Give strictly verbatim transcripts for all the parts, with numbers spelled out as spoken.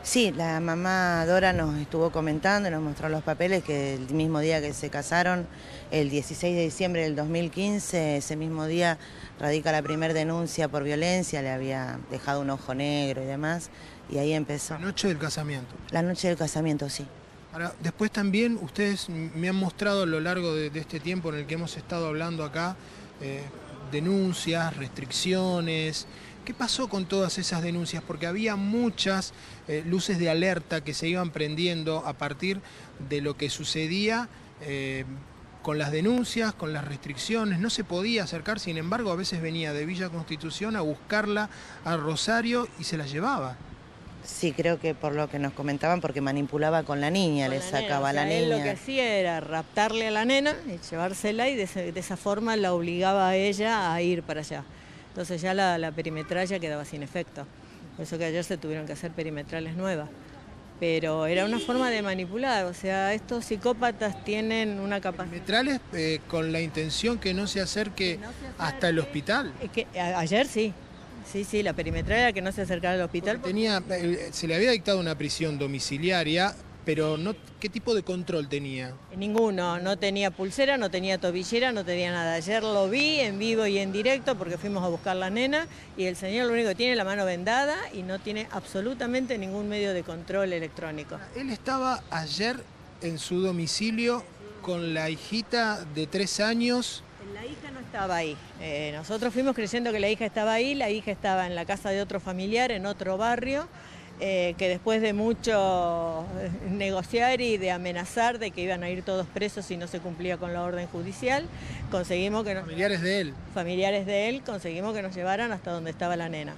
Sí, la mamá Dora nos estuvo comentando y nos mostró los papeles que el mismo día que se casaron, el dieciséis de diciembre del dos mil quince, ese mismo día radica la primera denuncia por violencia, le había dejado un ojo negro y demás, y ahí empezó. La noche del casamiento. La noche del casamiento, sí. Ahora, después también ustedes me han mostrado a lo largo de, de este tiempo en el que hemos estado hablando acá, eh, denuncias, restricciones. ¿Qué pasó con todas esas denuncias? Porque había muchas eh, luces de alerta que se iban prendiendo a partir de lo que sucedía eh, con las denuncias, con las restricciones. No se podía acercar, sin embargo, a veces venía de Villa Constitución a buscarla a Rosario y se la llevaba. Sí, creo que por lo que nos comentaban, porque manipulaba con la niña, Con le la sacaba nena, a o la sea, él niña. lo que hacía era raptarle a la nena y llevársela y de, ese- de esa forma la obligaba a ella a ir para allá. Entonces ya la, la perimetral ya quedaba sin efecto. Por eso que ayer se tuvieron que hacer perimetrales nuevas. Pero era una forma de manipular, o sea, estos psicópatas tienen una capacidad... Metrales eh, con la intención que no se acerque Que no se hasta el acerque. hospital. Es que a- ayer sí, sí, sí, la perimetral era que no se acercara al hospital. Porque tenía, eh, se le había dictado una prisión domiciliaria, pero no, ¿qué tipo de control tenía? Ninguno, no tenía pulsera, no tenía tobillera, no tenía nada. Ayer lo vi en vivo y en directo porque fuimos a buscar la nena y el señor lo único que tiene es la mano vendada y no tiene absolutamente ningún medio de control electrónico. Él estaba ayer en su domicilio con la hijita de tres años. La hija no estaba ahí. Eh, nosotros fuimos creyendo que la hija estaba ahí, la hija estaba en la casa de otro familiar, en otro barrio. Eh, que después de mucho eh, negociar y de amenazar de que iban a ir todos presos si no se cumplía con la orden judicial, conseguimos que nos, Familiares de él. familiares de él, conseguimos que nos llevaran hasta donde estaba la nena.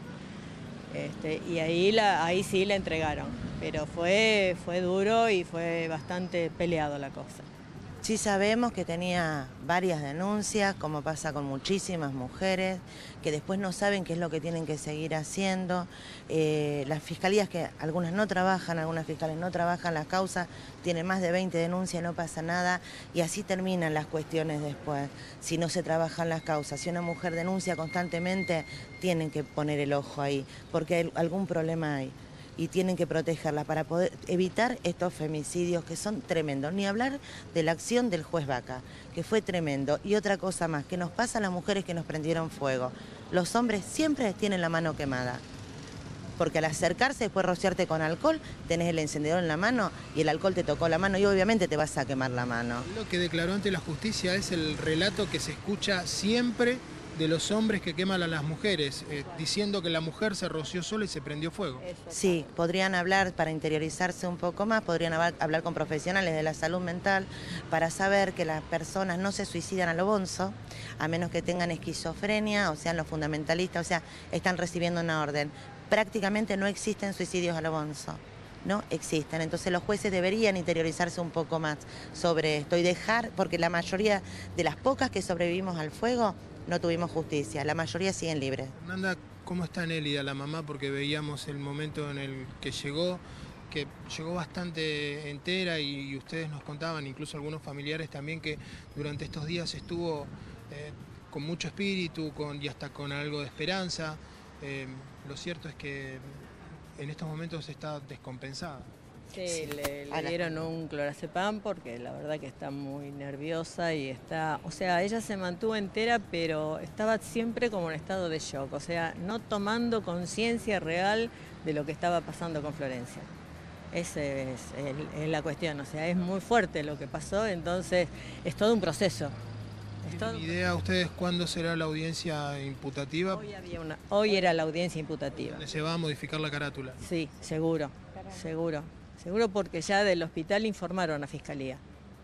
Este, y ahí, la, ahí sí la entregaron, pero fue, fue duro y fue bastante peleado la cosa. Sí sabemos que tenía varias denuncias, como pasa con muchísimas mujeres, que después no saben qué es lo que tienen que seguir haciendo. Eh, las fiscalías, que algunas no trabajan, algunas fiscales no trabajan las causas, tienen más de veinte denuncias, no pasa nada, y así terminan las cuestiones después, si no se trabajan las causas. Si una mujer denuncia constantemente, tienen que poner el ojo ahí, porque hay, algún problema hay. Y tienen que protegerla para poder evitar estos femicidios que son tremendos. Ni hablar de la acción del juez Vaca, que fue tremendo. Y otra cosa más, que nos pasa a las mujeres que nos prendieron fuego. Los hombres siempre tienen la mano quemada. Porque al acercarse, después rociarte con alcohol, tenés el encendedor en la mano y el alcohol te tocó la mano y obviamente te vas a quemar la mano. Lo que declaró ante la justicia es el relato que se escucha siempre de los hombres que queman a las mujeres, eh, diciendo que la mujer se roció sola y se prendió fuego. Sí, podrían hablar para interiorizarse un poco más, podrían hablar con profesionales de la salud mental para saber que las personas no se suicidan a lo bonzo, a menos que tengan esquizofrenia o sean los fundamentalistas, o sea, están recibiendo una orden. Prácticamente no existen suicidios a lo bonzo. No existen, entonces los jueces deberían interiorizarse un poco más sobre esto y dejar, porque la mayoría de las pocas que sobrevivimos al fuego no tuvimos justicia, la mayoría siguen libres. Fernanda, ¿cómo está Nélida, la mamá? Porque veíamos el momento en el que llegó, que llegó bastante entera y, y ustedes nos contaban, incluso algunos familiares también, que durante estos días estuvo eh, con mucho espíritu con, y hasta con algo de esperanza. Eh, lo cierto es que en estos momentos está descompensada. Sí, le, le dieron un clorazepam porque la verdad que está muy nerviosa y está, o sea, ella se mantuvo entera, pero estaba siempre como en estado de shock, o sea, no tomando conciencia real de lo que estaba pasando con Florencia. Esa es, es, es la cuestión, o sea, es muy fuerte lo que pasó, entonces es todo un proceso. ¿Tienen idea ustedes cuándo será la audiencia imputativa? Hoy, había una, hoy era la audiencia imputativa. ¿Se va a modificar la carátula? Sí, seguro, seguro. Seguro porque ya del hospital informaron a Fiscalía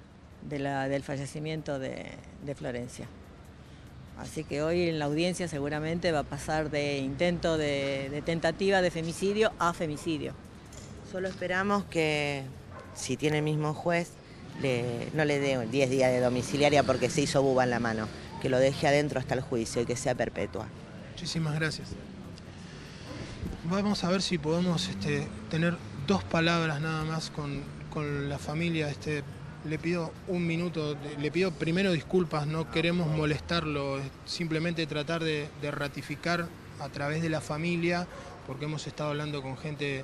de la, del fallecimiento de, de Florencia. Así que hoy en la audiencia seguramente va a pasar de intento de, de tentativa de femicidio a femicidio. Solo esperamos que, si tiene el mismo juez, le, no le dé diez días de domiciliaria porque se hizo buba en la mano, que lo deje adentro hasta el juicio y que sea perpetua. Muchísimas gracias. Vamos a ver si podemos este, tener dos palabras nada más con, con la familia. Este, le pido un minuto, le pido primero disculpas, no queremos molestarlo, simplemente tratar de, de ratificar a través de la familia, porque hemos estado hablando con gente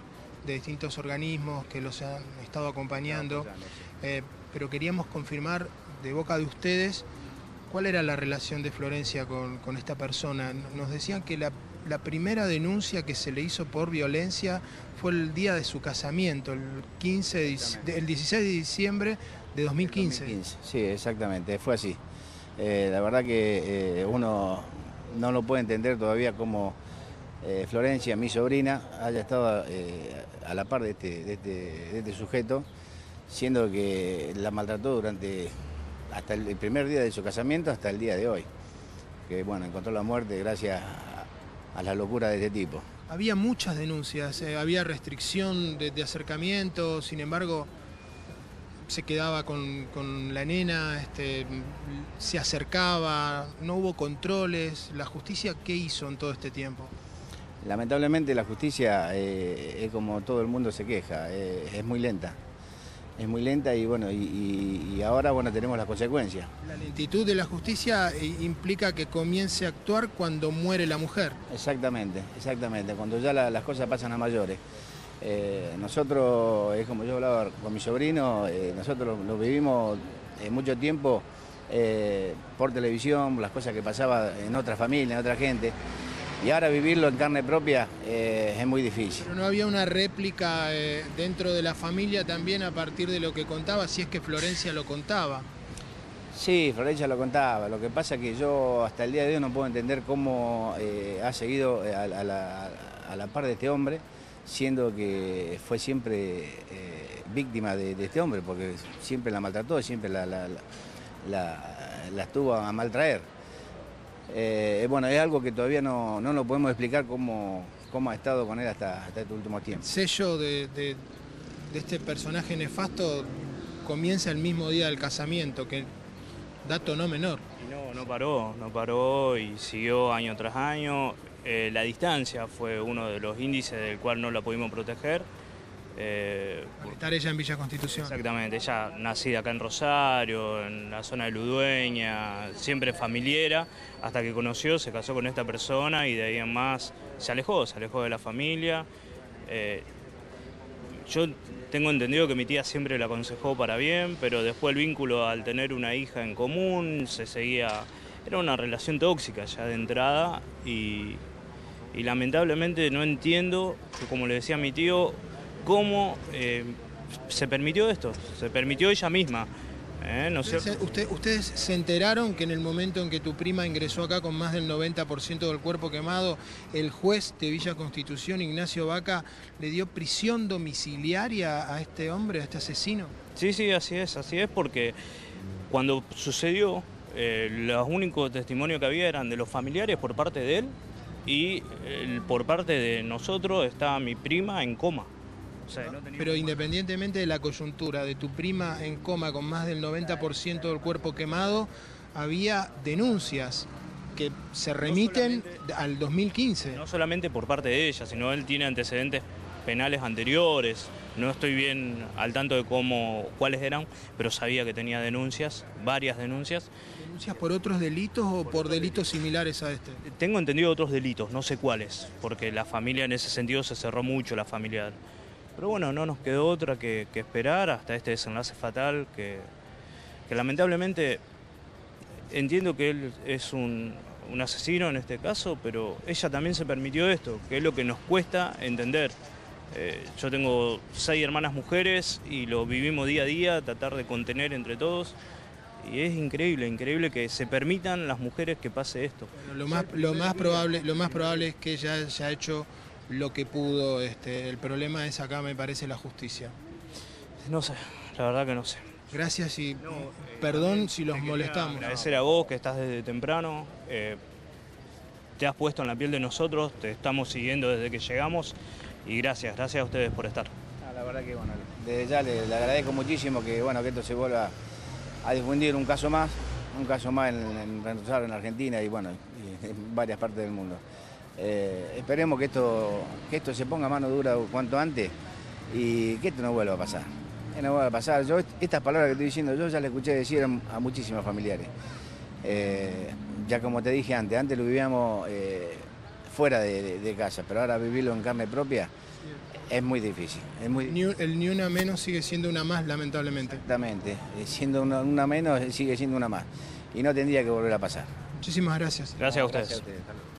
de distintos organismos que los han estado acompañando, eh, pero queríamos confirmar de boca de ustedes cuál era la relación de Florencia con, con esta persona. Nos decían que la, la primera denuncia que se le hizo por violencia fue el día de su casamiento, el, quince de, el dieciséis de diciembre de dos mil quince. dos mil quince. Sí, exactamente, fue así. Eh, la verdad que eh, uno no lo puede entender todavía cómo eh, Florencia, mi sobrina, haya estado eh, a la par de este, de, este, de este sujeto, siendo que la maltrató durante hasta el primer día de su casamiento hasta el día de hoy. Que bueno, encontró la muerte gracias a, a la locura de este tipo. Había muchas denuncias, eh, había restricción de, de acercamiento, sin embargo se quedaba con, con la nena, este, se acercaba, no hubo controles. ¿La justicia qué hizo en todo este tiempo? Lamentablemente la justicia eh, es como todo el mundo se queja, eh, es muy lenta. Es muy lenta y bueno, y, y, y ahora bueno tenemos las consecuencias. La lentitud de la justicia implica que comience a actuar cuando muere la mujer. Exactamente, exactamente, cuando ya la, las cosas pasan a mayores. Eh, nosotros, es como yo hablaba con mi sobrino, eh, nosotros lo, lo vivimos eh, mucho tiempo eh, por televisión, las cosas que pasaban en otra familia, en otra gente. Y ahora vivirlo en carne propia eh, es muy difícil. Pero no había una réplica eh, dentro de la familia también a partir de lo que contaba, si es que Florencia lo contaba. Sí, Florencia lo contaba. Lo que pasa es que yo hasta el día de hoy no puedo entender cómo eh, ha seguido a, a, la, a la par de este hombre, siendo que fue siempre eh, víctima de, de este hombre, porque siempre la maltrató, siempre la, la, la, la, la estuvo a maltraer. Eh, bueno, es algo que todavía no, no lo podemos explicar cómo, cómo ha estado con él hasta, hasta este último tiempo. El sello de, de, de este personaje nefasto comienza el mismo día del casamiento, que dato no menor. Y no, no paró, no paró y siguió año tras año. Eh, la distancia fue uno de los índices del cual no la pudimos proteger. Eh, por estar ella en Villa Constitución. Exactamente, ella nacida acá en Rosario, en la zona de Ludueña, siempre familiera, hasta que conoció, se casó con esta persona y de ahí en más se alejó, se alejó de la familia. Eh, yo tengo entendido que mi tía siempre la aconsejó para bien, pero después el vínculo al tener una hija en común se seguía, era una relación tóxica ya de entrada y, y lamentablemente no entiendo, como le decía a mi tío, cómo eh, se permitió esto, se permitió ella misma. ¿eh? ¿No es cierto? Usted, ¿Ustedes se enteraron que en el momento en que tu prima ingresó acá con más del noventa por ciento del cuerpo quemado, el juez de Villa Constitución, Ignacio Vaca, le dio prisión domiciliaria a este hombre, a este asesino? Sí, sí, así es, así es, porque cuando sucedió, eh, los únicos testimonios que había eran de los familiares por parte de él y eh, por parte de nosotros estaba mi prima en coma. O sea, no Pero independientemente de la coyuntura de tu prima en coma con más del noventa por ciento del cuerpo quemado, había denuncias que se remiten no al dos mil quince. No solamente por parte de ella, sino él tiene antecedentes penales anteriores. No estoy bien al tanto de cómo, cuáles eran, pero sabía que tenía denuncias, varias denuncias. ¿Denuncias por otros delitos o por, por delitos similares a este? Tengo entendido otros delitos, no sé cuáles, porque la familia en ese sentido se cerró mucho, la familia. Pero bueno, no nos quedó otra que, que esperar hasta este desenlace fatal que, que lamentablemente entiendo que él es un, un asesino en este caso, pero ella también se permitió esto, que es lo que nos cuesta entender. Eh, yo tengo seis hermanas mujeres y lo vivimos día a día, tratar de contener entre todos. Y es increíble, increíble que se permitan las mujeres que pase esto. Bueno, lo, más, lo, más probable, lo más probable es que ella haya hecho lo que pudo. Este, el problema es acá, me parece, la justicia. No sé, la verdad que no sé. Gracias y no, eh, perdón si los molestamos. Agradecer a vos que estás desde temprano, eh, te has puesto en la piel de nosotros, te estamos siguiendo desde que llegamos y gracias, gracias a ustedes por estar. Ah, la verdad que bueno, desde ya le, le agradezco muchísimo que, bueno, que esto se vuelva a difundir un caso más, un caso más en, en, en, en Argentina y bueno, y en varias partes del mundo. Eh, esperemos que esto, que esto se ponga mano dura cuanto antes y que esto no vuelva a pasar. Que no vuelva a pasar. Yo, estas palabras que estoy diciendo, yo ya las escuché decir a, a muchísimos familiares. Eh, ya como te dije antes, antes lo vivíamos eh, fuera de, de, de casa, pero ahora vivirlo en carne propia Es muy difícil. Es muy... Ni, el ni una menos sigue siendo una más, lamentablemente. Exactamente. Siendo una, una menos, sigue siendo una más. Y no tendría que volver a pasar. Muchísimas gracias. Gracias a ustedes. Gracias a ustedes.